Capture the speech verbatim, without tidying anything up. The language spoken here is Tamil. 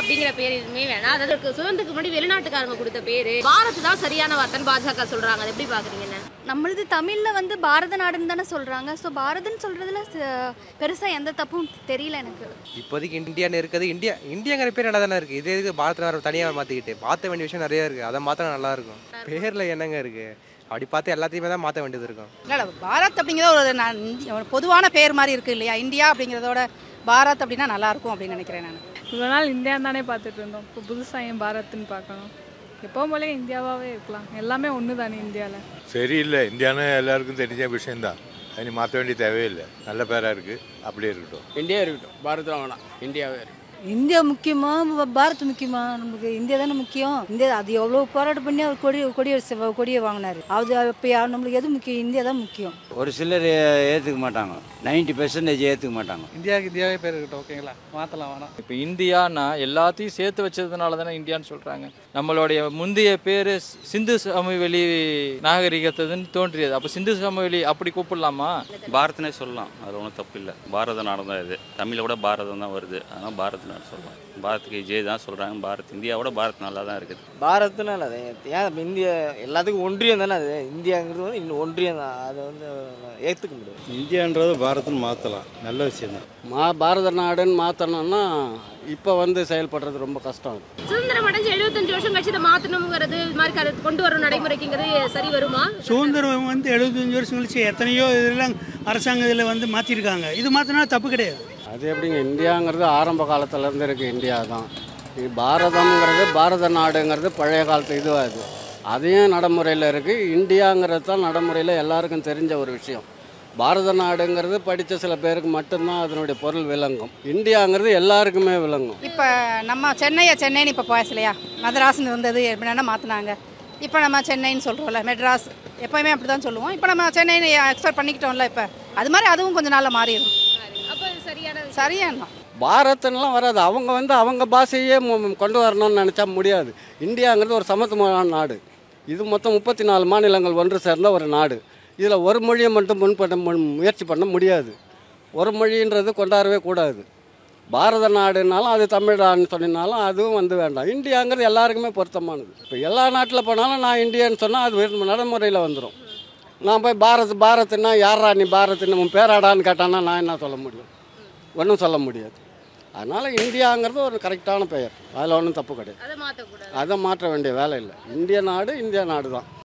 அப்படிங்கிற பேர் எதுவுமே வேணாம். அதற்கு சுதந்திரத்துக்கு முன்னாடி வெளிநாட்டுக்காரங்க கொடுத்த பேரு பாரத் தான் சரியான வார்த்தைன்னு பாஜக சொல்றாங்க. அதை எப்படி பாக்குறீங்கன்னு? நம்மளது தமிழ்ல வந்து பாரத நாடுன்னு தானே சொல்றாங்க. ஸோ பாரதன்னு சொல்றதுல பெருசா எந்த தப்பும் தெரியல எனக்கு. இப்போதைக்கு இந்தியான்னு இருக்குது. இந்தியா இந்தியாங்கிற பேர் நல்லா தானே இருக்கு. இதே இதுக்கு பாரத தனியாக மாற்றிக்கிட்டு மாற்ற வேண்டிய விஷயம் நிறைய இருக்கு. அதை மாற்றினா நல்லா இருக்கும். பேரில் என்னங்க இருக்கு? அப்படி பார்த்து எல்லாத்தையுமே தான் மாற்ற வேண்டியது இருக்கும். இல்லை பாரத் அப்படிங்கிறத ஒரு நான் ஒரு பொதுவான பேர் மாதிரி இருக்குது இல்லையா? இந்தியா அப்படிங்கிறதோட பாரத் அப்படின்னா நல்லாயிருக்கும் அப்படின்னு நினைக்கிறேன் நான். இவ்வளோ நாள் இந்தியா தானே பார்த்துட்டு இருந்தோம். இப்போ புதுசாக ஏன் பாரத்னு பார்க்கணும்? எப்போவும் போல இந்தியாவாகவே இருக்கலாம். எல்லாமே ஒன்று தானே இந்தியாவில். சரியில்லை. இந்தியான்னு எல்லாருக்கும் தெரிஞ்ச விஷயம்தான். அது மாற்ற வேண்டிய தேவையில்லை. நல்ல பேராக இருக்குது. அப்படியே இருக்கட்டும். இந்தியா இருக்கட்டும். பாரத்லாம் வேணாம். இந்தியாவே இருக்கு. இந்தியா முக்கியமா பாரத் முக்கியமா? நமக்கு இந்தியா தானே முக்கியம். இந்தியா அது எவ்வளோ போராட்டம் பண்ணி அவர் கொடி கொடியை கொடியை வாங்கினாரு. அது இப்போ நம்மளுக்கு எது முக்கியம்? இந்தியா தான் முக்கியம். ஒரு சிலர் ஏற்றுக்க மாட்டாங்க. நைன்டி பெர்சன்டேஜ் ஏற்றுக்க மாட்டாங்க. இந்தியாவுக்கு இந்தியாவே பேர் இருக்கட்டும். ஓகேங்களா? மாற்றலாம் வேணாம். இப்போ இந்தியானா எல்லாத்தையும் சேர்த்து வச்சதுனால தானே இந்தியான்னு சொல்கிறாங்க. நம்மளுடைய முந்தைய பேர் சிந்து சமவெளி நாகரிகத்ததுன்னு தோன்றியது. அப்போ சிந்து சமவெளி அப்படி கூப்பிடலாமா? பாரத்னே சொல்லலாம். அதில் ஒன்றும் தப்பு இல்லை. பாரத நாடு தான் இது. தமிழை விட பாரதம் தான் வருது. அதனால் பாரத் நாடு சொல்லலாம். பாரத்துக்கு ஜெய் தான் சொல்கிறாங்க. பாரத் இந்தியாவோட பாரத் நல்லா தான் இருக்குது. பாரத்னா அது ஏன் இந்தியா எல்லாத்துக்கும் ஒன்றியம் தானே. அது இந்தியாங்கிறது வந்து இன்னும் ஒன்றியம் தான். அதை வந்து ஏற்றுக்க முடியாது. இந்தியான்றது பாரத்னு மாற்றலாம். நல்ல விஷயம் தான். மா பாரத நாடுன்னு மாற்றணும்னா இப்போ வந்து செயல்படுறது ரொம்ப கஷ்டம். சுதந்திரம் அடைஞ்சு எழுபத்தஞ்சு வருஷம் கழிச்சு இதை மாற்றணுங்கிறது இது மாதிரி கருத்து கொண்டு வரும் நடைமுறைக்குங்கிறது சரி வருமா? சுதந்திரம் வந்து எழுபத்தஞ்சு வருஷம் கழிச்சு எத்தனையோ இதெல்லாம் அரசாங்க இதில் வந்து மாற்றிருக்காங்க. இது மாற்றினா தப்பு கிடையாது. அது எப்படிங்க? இந்தியாங்கிறது ஆரம்ப காலத்துலேருந்து இருக்குது. இந்தியா தான். இது பாரதம்ங்கிறது பாரத நாடுங்கிறது பழைய காலத்து இதுவாக இது. அதையும் நடைமுறையில் இருக்குது. இந்தியாங்கிறது தான் நடைமுறையில் எல்லாருக்கும் தெரிஞ்ச ஒரு விஷயம். பாரத நாடுங்கிறது படித்த சில பேருக்கு மட்டும்தான் அதனுடைய பொருள் விளங்கும். இந்தியாங்கிறது எல்லாருக்குமே விளங்கும். இப்போ நம்ம சென்னையை சென்னைன்னு இப்போ பேசலையா? மதராஸ்னு வந்தது எப்படின்னா மாற்றினாங்க. இப்போ நம்ம சென்னைன்னு சொல்கிறோம்ல, மெட்ராஸ் எப்போயுமே அப்படி தான் சொல்லுவோம். இப்போ நம்ம சென்னைன்னு எக்ஸ்பெக்ட் பண்ணிக்கிட்டோம்ல. இப்போ அது மாதிரி அதுவும் கொஞ்சம் நாளில் மாறிடும். சரியான பாரத்லாம் வராது. அவங்க வந்து அவங்க பாஷையே கொண்டு வரணும்னு நினச்சா முடியாது. இந்தியாங்கிறது ஒரு சமத்துவமான நாடு. இது மொத்தம் முப்பத்தி நாலு மாநிலங்கள் ஒன்று சேர்ந்த ஒரு நாடு. இதில் ஒரு மொழியை மட்டும் முன்பண்ண முயற்சி பண்ண முடியாது. ஒரு மொழின்றது கொண்டாடவே கூடாது. பாரத நாடுனாலும் அது தமிழ்நாடுன்னு சொன்னாலும் அதுவும் வந்து வேண்டாம். இந்தியாங்கிறது எல்லாருக்குமே பொருத்தமானது. இப்போ எல்லா நாட்டில் போனாலும் நான் இந்தியான்னு சொன்னால் அது நடைமுறையில் வந்துடும். நான் போய் பாரத் பாரத்னா யாரா நீ பாரத்னு உன் பேராடான்னு கேட்டான்னா நான் என்ன சொல்ல முடியும்? ஒன்றும் சொல்ல முடியாது. அதனால் இந்தியாங்கிறது ஒரு கரெக்டான பெயர். அதில் ஒன்றும் தப்பு கிடையாது. அதை மாற்ற வேண்டிய வேலை இல்லை. இந்திய நாடு இந்திய நாடு தான்.